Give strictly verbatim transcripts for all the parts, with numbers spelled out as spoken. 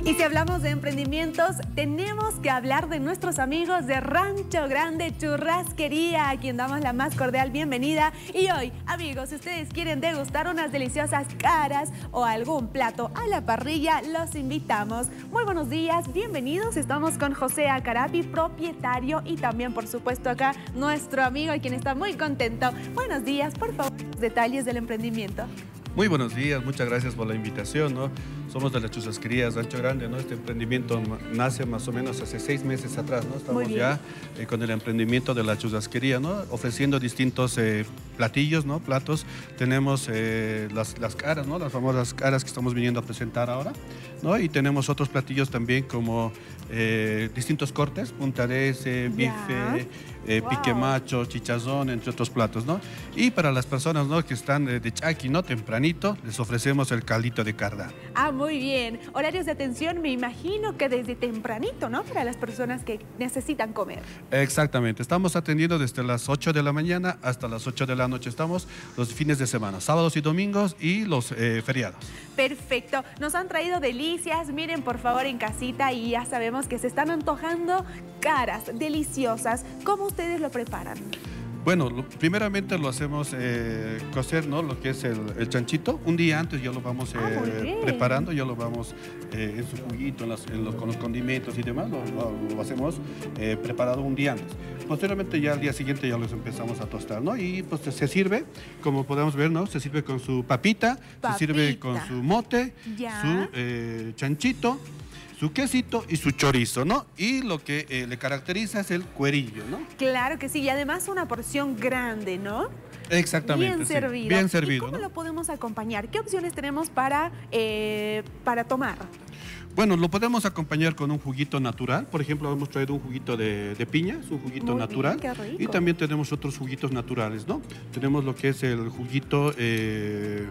Y si hablamos de emprendimientos, tenemos que hablar de nuestros amigos de Rancho Grande Churrasquería, a quien damos la más cordial bienvenida. Y hoy, amigos, si ustedes quieren degustar unas deliciosas caras o algún plato a la parrilla, los invitamos. Muy buenos días, bienvenidos. Estamos con José Acarapi, propietario, y también, por supuesto, acá nuestro amigo, quien está muy contento. Buenos días, por favor, detalles del emprendimiento. Muy buenos días, muchas gracias por la invitación, ¿no? Somos de las Churrasquerías Rancho Grande, ¿no? Este emprendimiento nace más o menos hace seis meses atrás, ¿no? Estamos ya eh, con el emprendimiento de la churrasquería, ¿no? Ofreciendo distintos eh, platillos, ¿no? Platos. Tenemos eh, las, las caras, ¿no? Las famosas caras que estamos viniendo a presentar ahora, ¿no? Y tenemos otros platillos también como eh, distintos cortes, punta de ese, bife, eh, wow. pique macho, chicharrón, entre otros platos, ¿no? Y para las personas, ¿no? que están de, de Chaqui, ¿no? Tempranito, les ofrecemos el caldito de cardán. Ah, muy bien. Horarios de atención, me imagino que desde tempranito, ¿no? Para las personas que necesitan comer. Exactamente. Estamos atendiendo desde las ocho de la mañana hasta las ocho de la noche. Estamos los fines de semana, sábados y domingos y los eh, feriados. Perfecto. Nos han traído delicias. Miren, por favor, en casita, y ya sabemos que se están antojando caras deliciosas. ¿Cómo ustedes lo preparan? Bueno, lo, primeramente lo hacemos eh, cocer, ¿no? Lo que es el, el chanchito. Un día antes ya lo vamos eh, ah, preparando, ya lo vamos eh, en su juguito, en las, en los, con los condimentos y demás, lo, lo, lo hacemos eh, preparado un día antes. Posteriormente ya al día siguiente ya los empezamos a tostar, ¿no? Y pues se sirve, como podemos ver, ¿no? Se sirve con su papita, papita. se sirve con su mote, ya. su eh, chanchito, su quesito y su chorizo, ¿no? Y lo que eh, le caracteriza es el cuerillo, ¿no? Claro que sí, y además una porción grande, ¿no? Exactamente, bien sí. servido. Bien servido. ¿Y cómo ¿no? lo podemos acompañar? ¿Qué opciones tenemos para, eh, para tomar? Bueno, lo podemos acompañar con un juguito natural. Por ejemplo, hemos traído un juguito de, de piña, es un juguito Muy natural. Bien, qué rico. Y también tenemos otros juguitos naturales, ¿no? Tenemos lo que es el juguito eh,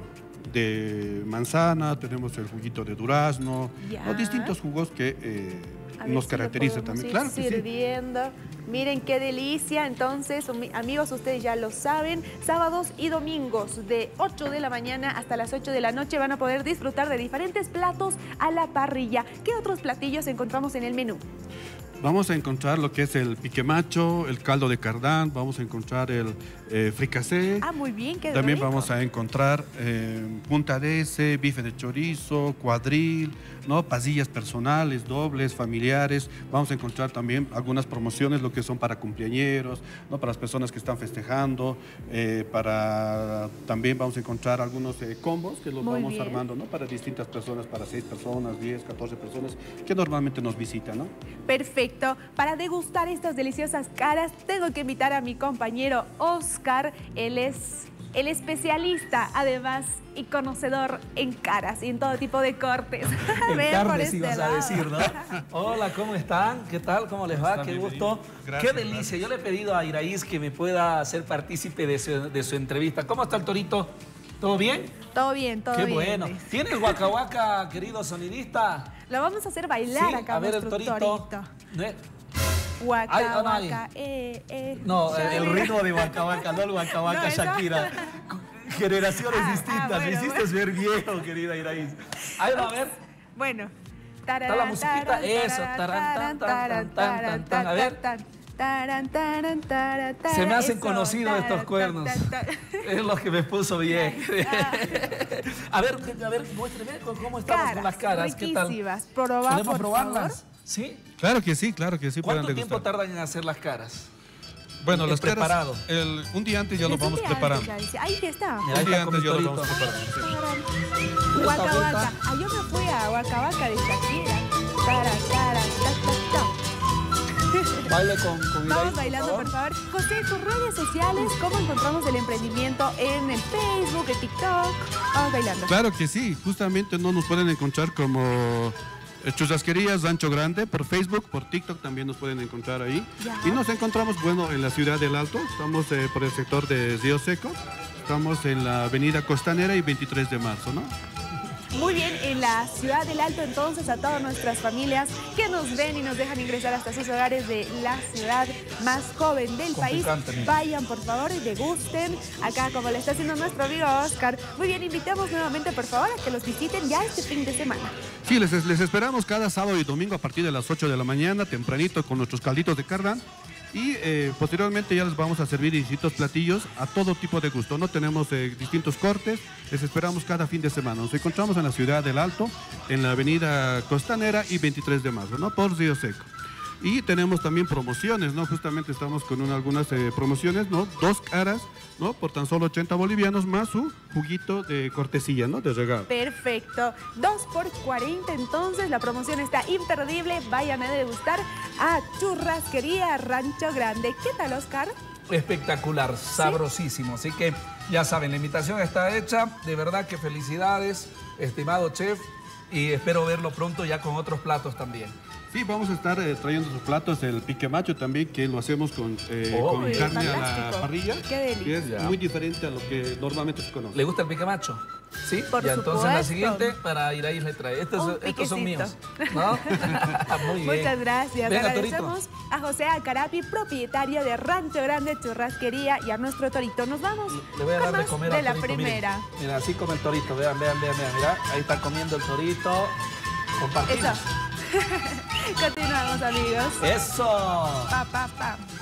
de manzana, tenemos el juguito de durazno, los distintos jugos que eh, nos si caracterizan también. Claro que sirviendo. Sí. Miren qué delicia. Entonces, amigos, ustedes ya lo saben, sábados y domingos de ocho de la mañana hasta las ocho de la noche van a poder disfrutar de diferentes platos a la parrilla. ¿Qué otros platillos encontramos en el menú? Vamos a encontrar lo que es el pique macho, el caldo de cardán, vamos a encontrar el eh, fricasé. Ah, muy bien, qué También rico. Vamos a encontrar eh, punta de ese, bife de chorizo, cuadril, ¿no? Pasillas personales, dobles, familiares. Vamos a encontrar también algunas promociones, lo que son para cumpleañeros, ¿no? Para las personas que están festejando. Eh, para También vamos a encontrar algunos eh, combos que los muy vamos bien. armando, ¿no? Para distintas personas, para seis personas, diez, catorce personas que normalmente nos visitan, ¿no? Perfecto. Para degustar estas deliciosas caras, tengo que invitar a mi compañero Oscar. Él es el especialista, además, y conocedor en caras y en todo tipo de cortes. En carnes ibas a decir, ¿no? Hola, ¿cómo están? ¿Qué tal? ¿Cómo les va? Qué gusto. Gracias, Qué delicia. Gracias. Yo le he pedido a Iraíz que me pueda hacer partícipe de su, de su entrevista. ¿Cómo está el torito? ¿Todo bien? Todo bien, todo Qué bien. Qué bueno. ¿Tienes Waka Waka, querido sonidista? Lo vamos a hacer bailar sí, acá, a ver el torito. torito. ¿No es? Waka ay, ay, Waka, eh, eh. No, el ritmo de Waka Waka, no el Waka Waka, no, Shakira. Generaciones ah, distintas, ah, bueno, me hiciste bueno. ver viejo, querida Iraíz. Ahí va, a ver. Bueno. Está la musiquita, eso. Taran, tan, tan, tan, tan, a ver. Taran, taran, taran, taran, se me hacen eso, conocidos taran, estos cuernos. Taran, taran. Es lo que me puso bien. a ver, a ver, muéstrame cómo estamos caras, con las caras. ¿Qué tal? Probar, ¿Podemos probarlas? Favor? ¿Sí? Claro que sí, claro que sí. ¿Cuánto tiempo tardan en hacer las caras? Bueno, el las preparado. caras, el, un día antes ya lo vamos preparando. Ahí está. Un día antes ya lo vamos preparando. Waka Waka. Ah, yo me fui a Waka Waka de Shakira. Tara, tara, ta, ta, ta. Baile con, con Vamos bailando, por favor. por favor. José, tus redes sociales, ¿cómo encontramos el emprendimiento en el Facebook, en TikTok? Vamos bailando. Claro que sí, justamente no nos pueden encontrar como Churrasquerías Rancho Grande por Facebook, por TikTok también nos pueden encontrar ahí. Ya. Y nos encontramos, bueno, en la ciudad del Alto, estamos eh, por el sector de Río Seco, estamos en la avenida Costanera y veintitrés de marzo, ¿no? Muy bien, en la la ciudad del Alto. Entonces, a todas nuestras familias que nos ven y nos dejan ingresar hasta sus hogares de la ciudad más joven del país, vayan por favor y degusten acá como le está haciendo nuestro amigo Oscar. Muy bien, invitamos nuevamente por favor a que los visiten ya este fin de semana. Sí, les, les esperamos cada sábado y domingo a partir de las ocho de la mañana, tempranito, con nuestros calditos de carne. Y eh, posteriormente ya les vamos a servir distintos platillos a todo tipo de gusto, ¿no? Tenemos eh, distintos cortes, les esperamos cada fin de semana. Nos encontramos en la ciudad del Alto, en la avenida Costanera y veintitrés de marzo, ¿no? Por Río Seco. Y tenemos también promociones, ¿no? Justamente estamos con una, algunas eh, promociones, ¿no? Dos caras, ¿no? Por tan solo ochenta bolivianos más su juguito de cortesía, ¿no? De regalo. Perfecto. dos por cuarenta, entonces la promoción está imperdible. Vayan a degustar a Churrasquería Rancho Grande. ¿Qué tal, Oscar? Espectacular, sabrosísimo. ¿Sí? Así que ya saben, la invitación está hecha. De verdad que felicidades, estimado chef. Y espero verlo pronto ya con otros platos también. Sí, vamos a estar eh, trayendo sus platos, el pique macho también, que lo hacemos con, eh, oh, con carne fantástico. a la parrilla. Qué delicia. Que es ya. Muy diferente a lo que normalmente se conoce. ¿Le gusta el pique macho? Sí, por ya, supuesto. Entonces la siguiente para ir ahí le trae. Estos, estos son míos, ¿no? Muy bien. Muchas gracias. Venga, agradecemos Torito. a José Acarapi, propietario de Rancho Grande Churrasquería, y a nuestro Torito. Nos vamos Le voy a con dar de más comer de al la torito, primera. Miren, mira, así come el torito. Vean, vean, vean, vean. Mira, ahí está comiendo el torito. Compartimos. Eso. Continuamos, amigos. Eso. Pa, pa, pa.